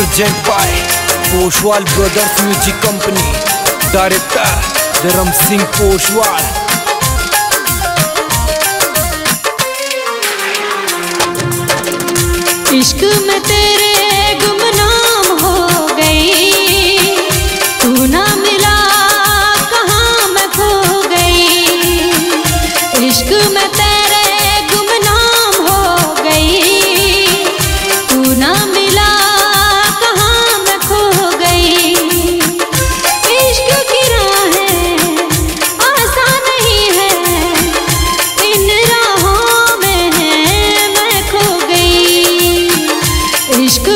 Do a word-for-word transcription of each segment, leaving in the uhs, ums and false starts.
Present by Poshwal brothers music company, director Dharm Singh Poshwal. इश्क में तेरे गुमनाम हो गई, तू ना मिला कहाँ मैं खो गई। इश्क में तेरे गुमनाम हो गई, तू ना मिला कहाँ मैं खो गई। इश्क की राहें आसान नहीं है, इन राहों में मैं खो गई। इश्क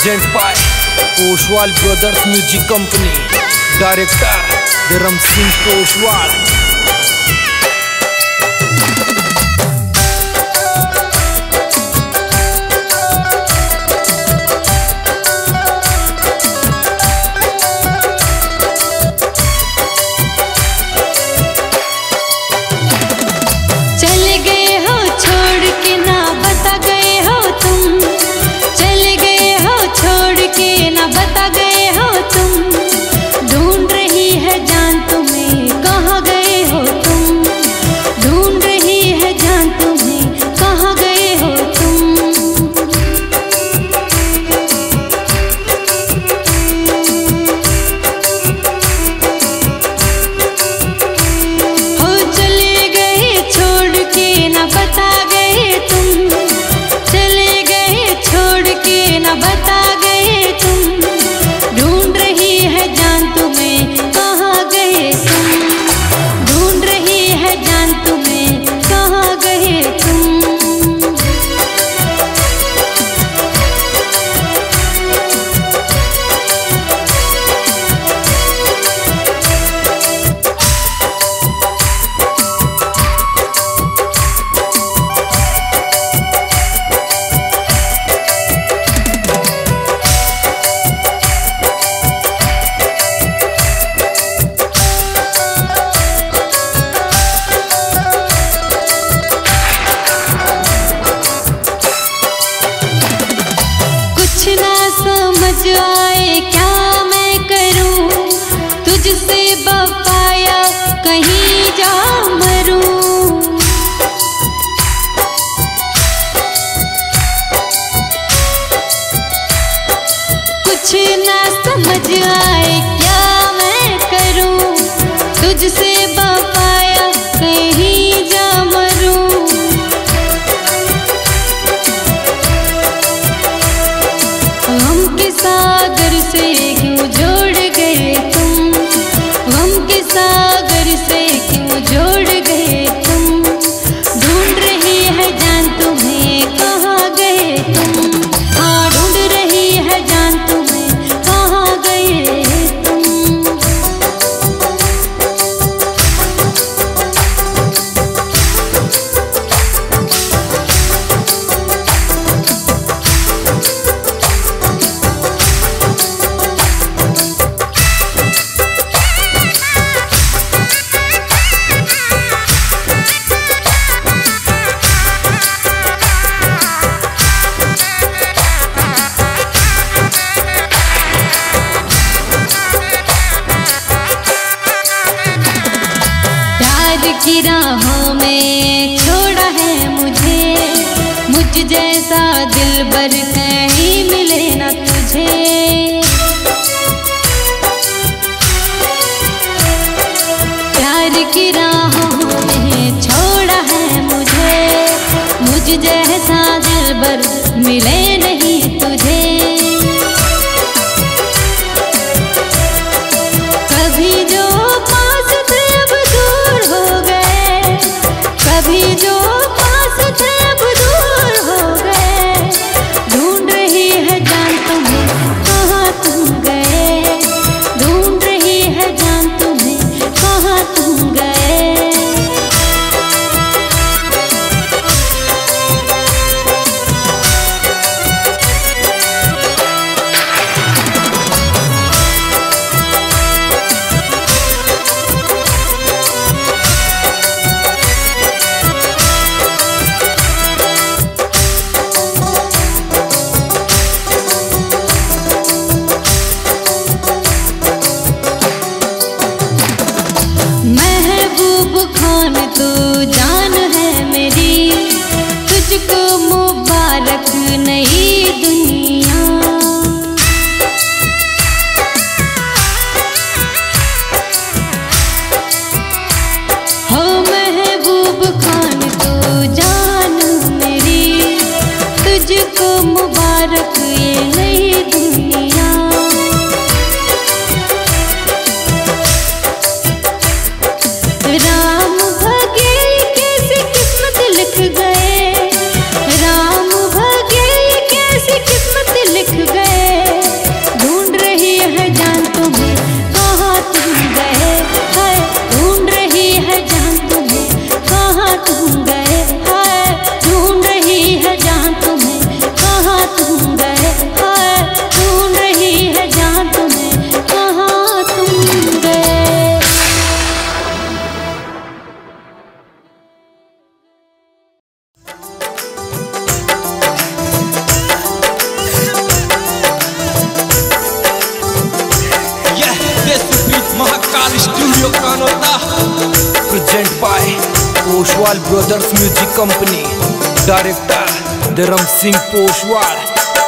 present by Poshwal brothers music company, director Dharm Singh Poshwal. बता गए हो तुम, ढूंढ रही है जान तुम्हें, कहाँ गए हो तुम, ढूंढ रही है जान तुम्हें, कहाँ गए हो तुम। हो चले गए छोड़ के ना बता गए तुम, चले गए छोड़ के ना बता गए तुम, ढूंढ रही है जान तुम्हें, कहाँ गए तुम, ढूंढ रही है जान तुम्हें, कहाँ गए तुम। समझ आए क्या मैं करूं, तुझसे बफाया कहीं जा मरूं। कुछ ना समझ आए क्या मैं करूं, तुझसे बफाया कहीं जा मरूं। सागर से क्यों जोड़ गए तुम, गम के सागर से क्यों जोड़ गए तुम, ढूंढ रही है जान तुम्हें, कहाँ गए तुम, हाँ ढूंढ रही है जान तुम्हें, कहाँ गए तुम। की राहों में छोड़ा है मुझे, मुझ जैसा दिलबर कहीं मिले ना तुझे। प्यार की राहों में छोड़ा है मुझे, मुझ जैसा दिलबर मिले नहीं तुझे। कभी जो पास थे अब दूर हो गए, कभी जो पास थे अब दूर हो गए, ढूंढ रही है जान तुम्हें, कहाँ तुम गए, ढूंढ रही है जान तुम्हें, कहाँ तुम गए। महबूब खान तू जान है मेरी, तुझको मुबारक नई दुनिया। हो महबूब खान तू जान मेरी, तुझको मुबारक ये नई दुनिया। राम भगे कैसी किस्मत लिख गए, राम भगे कैसी किस्मत लिख गए, present by Poshwal brothers music company, director Dharm Singh Poshwal.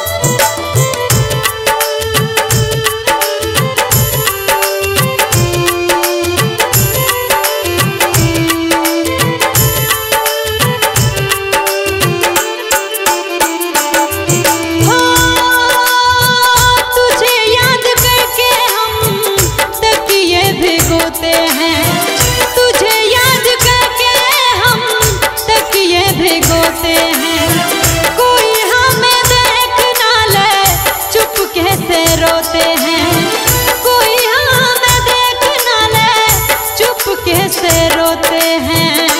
रोते हैं कोई हमें देख ना ले, चुप कैसे रोते हैं।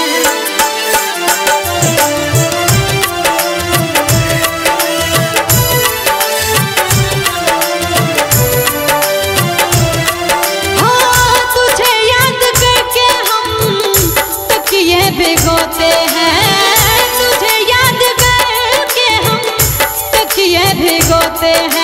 हाँ तुझे याद करके हम तकिए भिगोते हैं, तुझे याद करके हम तकिए भिगोते हैं।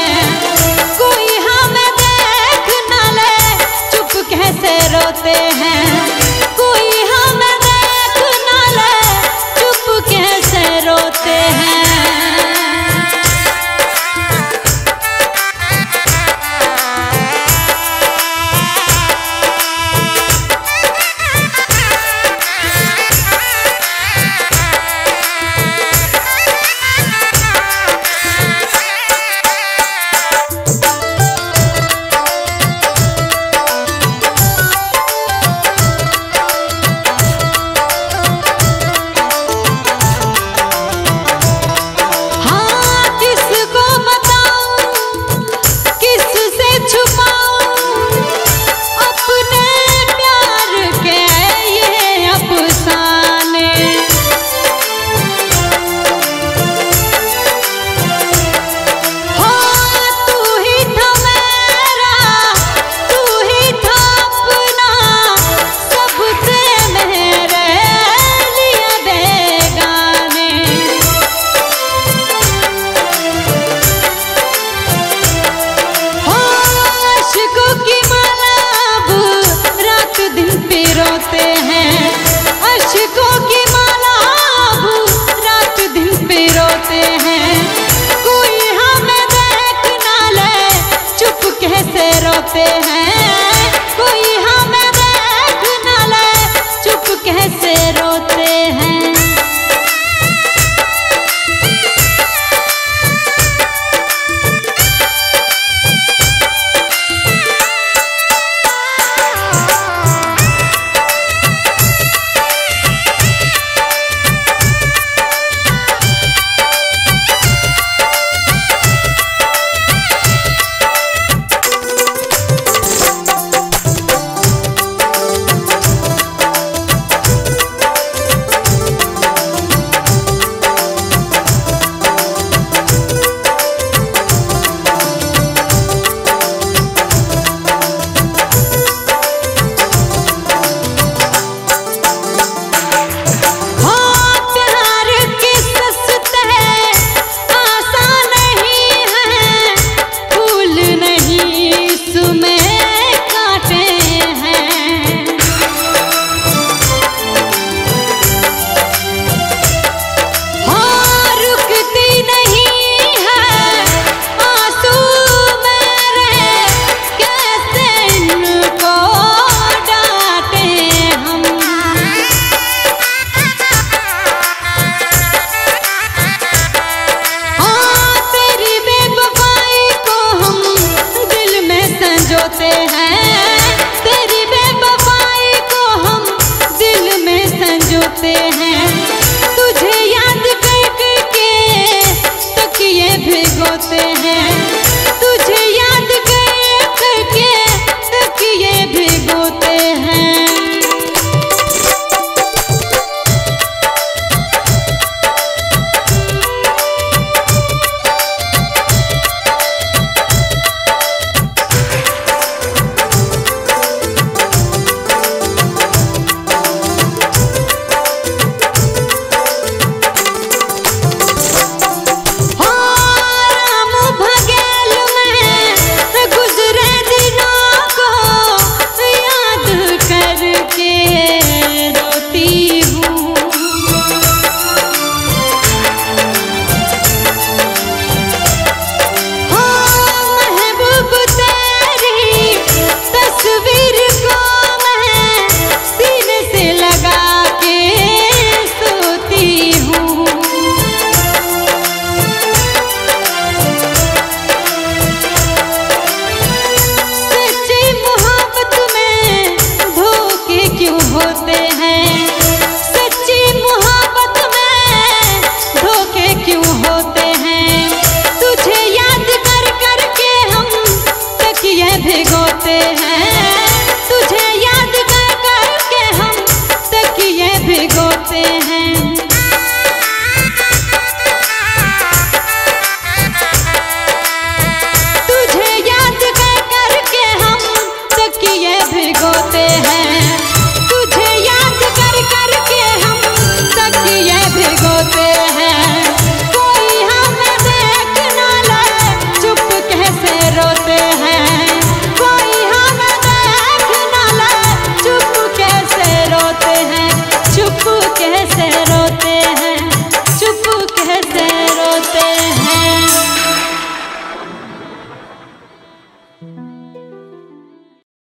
कैसे रोते हैं कोई हमें देख ना ले, चुप कैसे रोते हैं। रोते हैं अश्कों की माला अब रात दिन पे रोते हैं, कोई हमें देख ना ले, चुप कैसे रोते हैं। कोई हमें देख ना ले, चुप कैसे रोते हैं। तेरी बेवफाई को हम दिल में संजोते हैं, तुझे याद कर करके तकिए भिगोते हैं, तुझे याद कर करके तकिए भिगोते हैं। कैसे रोते हैं।